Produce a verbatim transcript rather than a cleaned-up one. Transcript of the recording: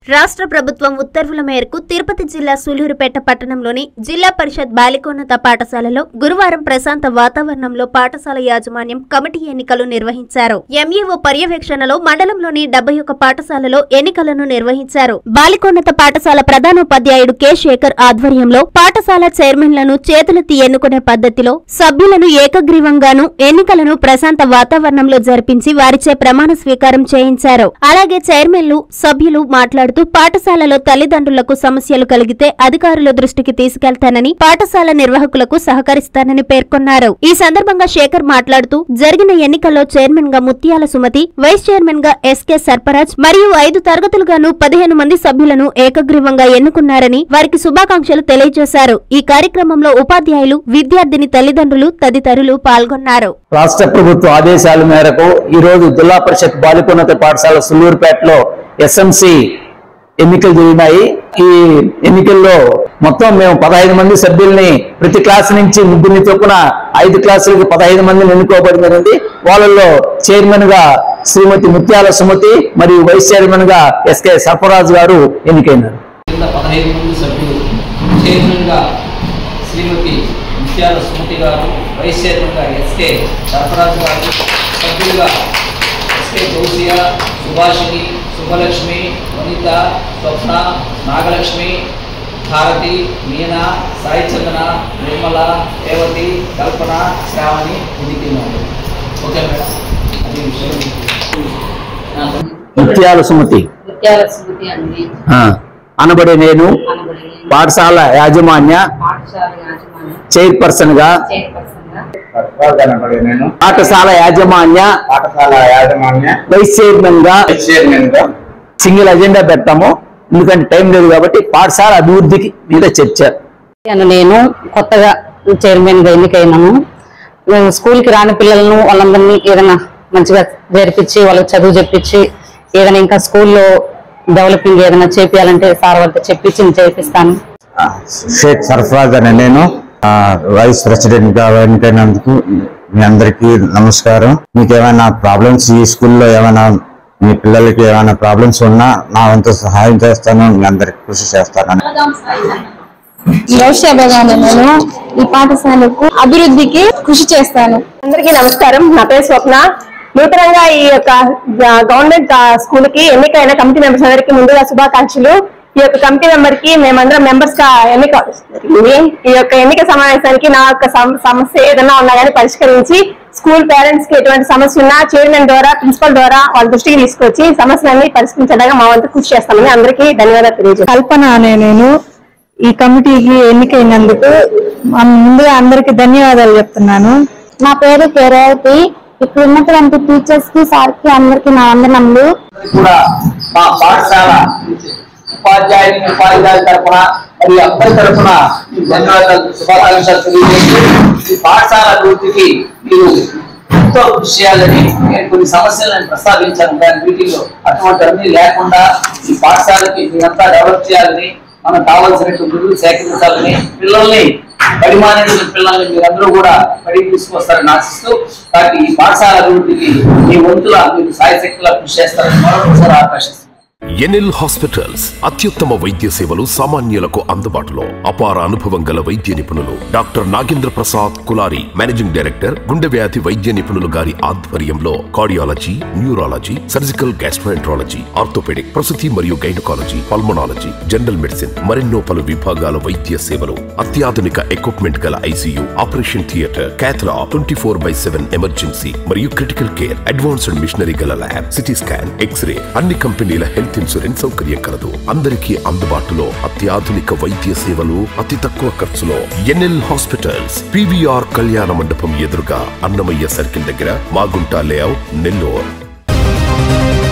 రాష్ట్ర ప్రభుత్వం ఉత్తర్వుల మేరకు తిరుపతి జిల్లా సూలూరుపేట పట్టణంలోని జిల్లా పరిషత్ బాలికోన్నత పాఠశాలలో గురువారం ప్రశాంత వాతావరణంలో పాఠశాల యాజమాన్యం కమిటీ ఎన్నికలు నిర్వహించారు. ఎంఈఓ పర్యవేక్షణలో మండలంలోని డెబ్బై ఒక్క పాఠశాలలో ఎన్నికలను నిర్వహించారు. బాలికోన్నత పాఠశాల ప్రధానోపాధ్యాయుడు కె శేఖర్ ఆధ్వర్యంలో పాఠశాల చైర్మన్లను చేతులెత్తి ఎన్నుకునే పద్ధతిలో సభ్యులను ఏకగ్రీవంగాను ఎన్నికలను ప్రశాంత వాతావరణంలో జరిపించి వారిచే ప్రమాణ స్వీకారం చేయించారు. అలాగే చైర్మన్లు సభ్యులు మాట్లాడుతూ పాఠశాలలో తల్లిదండ్రులకు సమస్యలు కలిగితే అధికారుల దృష్టికి తీసుకెళ్తానని, పాఠశాల నిర్వాహకులకు సహకరిస్తానని పేర్కొన్నారు. ఈ సందర్భంగా శేఖర్ మాట్లాడుతూ జరిగిన ఎన్నికల్లో చైర్మన్ గా ముత్యాల సుమతి, వైస్ చైర్మన్ గా ఎస్కే సర్పరాజ్ మరియు ఐదు తరగతులుగాను పదిహేను మంది సభ్యులను ఏకగ్రీవంగా ఎన్నుకున్నారని వారికి శుభాకాంక్షలు తెలియజేశారు. ఈ కార్యక్రమంలో ఉపాధ్యాయులు, విద్యార్థిని తల్లిదండ్రులు తదితరులు పాల్గొన్నారు. రాష్ట్ర ప్రభుత్వ ఆదేశాల మేరకు ఈ రోజు జిల్లా పరిషత్ బాలికోన్నత పాఠశాల సూలూరుపేటలో ఎస్ఎంసి ఎన్నికలు జరిగినాయి. ఈ ఎన్నికల్లో మొత్తం మేము పదహైదు మంది సభ్యుల్ని ప్రతి క్లాస్ నుంచి ముగ్గురిని చొప్పున ఐదు క్లాసులకి పదహైదు మందిని ఎన్నుకోబడింది. వాళ్ళల్లో చైర్మన్ గా శ్రీమతి ముత్యాల సుమతి మరియు వైస్ చైర్మన్ గా ఎస్కే సర్పరాజ్ గారు ఎన్నికైనారు. పదహైదు మంది సభ్యులు చైర్మన్ గా శ్రీమతి ముత్యాల సుమతి గారు, వైస్ చైర్మన్ గా ఎస్కే సర్పరాజ్ గారు, సభ్యులుగా ఎస్కే గౌసియా, సుభాషిణి, శుభలక్ష్మి, వనిత, స్వప్న, నాగలక్ష్మి, భారతి, మీనా, సాయి చందన, నిర్మల, రేవతి, కల్పన, శ్రావణి ఎన్నికైనారు. ఓకే మేడం, అది విషయం. ముత్యాల సుమతి అనబడే నేను పాఠశాల యాజమాన్య చైర్పర్సన్ గా పాఠశాల యాజమాన్య వైస్ చైర్మన్ గా సింగిల్ అజెండా పెడతాము. ఎందుకంటే టైం లేదు కాబట్టి పాఠశాల అభివృద్ధికి మీద చర్చ. నేను కొత్తగా చైర్మన్ గా ఎన్నికైనాము. స్కూల్ కి రాని పిల్లలను వాళ్ళందరినీ ఏదైనా మంచిగా జరిపించి వాళ్ళకి చదువు చెప్పించి ఏదైనా ఇంకా స్కూల్లో డెవలపింగ్ ఏదైనా చేపియాలంటే సార్ వాళ్ళతో చెప్పించి చేపిస్తాను. షేక్ సర్ఫరాజ్ అనే నేను వైస్ ప్రెసిడెంట్ గా ఎన్నికైనందుకు మీ అందరికీ నమస్కారం. మీకు ఏమైనా ప్రాబ్లమ్స్ ఈ స్కూల్లో ఏమైనా మీ పిల్లలకి ఏమైనా ప్రాబ్లమ్స్ ఉన్నా నా వంతు సహాయం చేస్తాను, మీ అందరికి కృషి చేస్తాను. నేను ఈ పాఠశాలకు అభివృద్ధికి కృషి చేస్తాను. అందరికీ నమస్కారం. నా పేరు స్వప్న. నూతనంగా ఈ యొక్క గవర్నమెంట్ స్కూల్ కి ఎన్నికైన కమిటీ మెంబర్స్ అందరికీ ముందుగా శుభాకాంక్షలు. ఈ యొక్క కమిటీ మెంబర్ కి మేమందరం మెంబర్స్ గా ఎన్నిక ఈ యొక్క ఎన్నిక సమావేశానికి నా యొక్క సమస్య ఏదైనా ఉన్నా కానీ పరిష్కరించి స్కూల్ పేరెంట్స్ కి ఎటువంటి సమస్య ఉన్నా చైర్మన్ ద్వారా, ప్రిన్సిపల్ ద్వారా వాళ్ళ దృష్టికి తీసుకొచ్చి సమస్యలన్నీ పరిష్కరించడానికి మా వంతు కృషి చేస్తామని అందరికీ ధన్యవాదాలు తెలియజేస్తాను. కల్పన అనే నేను ఈ కమిటీకి ఎన్నికైనందుకు ముందుగా అందరికి ధన్యవాదాలు చెప్తున్నాను. నా పేరు రేవతి. ఇక్కడ ఉన్నటువంటి టీచర్స్ కి, సార్ కి అందరికి నా వందనములు. ఉపాధ్యాయుని ఉపాధ్యాయుల తరఫున మరియు అందరి తరఫున ధన్యవాదాలు, శుభాకాంక్షలు తెలియజేస్తూ ఈ పాఠశాల అభివృద్ధికి మీరు ఎంతో కృషి చేయాలని నేను కొన్ని సమస్యలను ప్రస్తావించాను దాని మీటింగ్ లో. అటువంటి అన్ని లేకుండా ఈ పాఠశాలకి మీరంతా డెవలప్ చేయాలని, మనకు కావాల్సినటువంటి నిధులు సేకరించాలని, పిల్లల్ని పరిమాణించిన పిల్లల్ని మీరందరూ కూడా బడికి తీసుకొస్తారని ఆశిస్తూ కాబట్టి ఈ పాఠశాల అభివృద్ధికి మీ వంతుల మీరు సాయశక్తులా కృషి చేస్తారని మరొకసారి ఆకాశిస్తున్నాను. ఎన్ఎల్ హాస్పిటల్స్ అత్యుత్తమ వైద్య సేవలు సామాన్యులకు అందుబాటులో. అపార అనుభవం గల వైద్య నిపుణులు doctor Nagendra Prasad Kulari, managing director, గుండె వ్యాధి వైద్య నిపుణులు గారి ఆధ్వర్యంలో cardiology, neurology, surgical gastroenterology, orthopaedic, ప్రసూతి మరియు గైనకాలజీ, పల్మనాలజీ, జనరల్ మెడిసిన్ మరెన్నో పలు విభాగాల వైద్య సేవలు. అత్యాధునిక ఎక్విప్మెంట్ గల ఐసీయూ, ఆపరేషన్ థియేటర్, క్యాథ్లా, twenty four by seven emergency మరియు క్రిటికల్ కేర్, అడ్వాన్స్డ్ మిషనరీ గల ల్యాబ్, సిటీ స్కాన్, ఎక్స్రే, అన్ని కంపెనీల హెల్త్ ఇన్సూరెన్స్ సౌకర్యం కలదు. అందరికీ అందుబాటులో అత్యాధునిక వైద్య సేవలు అతి తక్కువ ఖర్చులో. ఎన్ఎల్ హాస్పిటల్స్, పీవీఆర్ కళ్యాణ మండపం ఎదురుగా, అన్నమయ్య సర్కిల్ దగ్గర, మాగుంట లేఅవుట్, నెల్లూరు.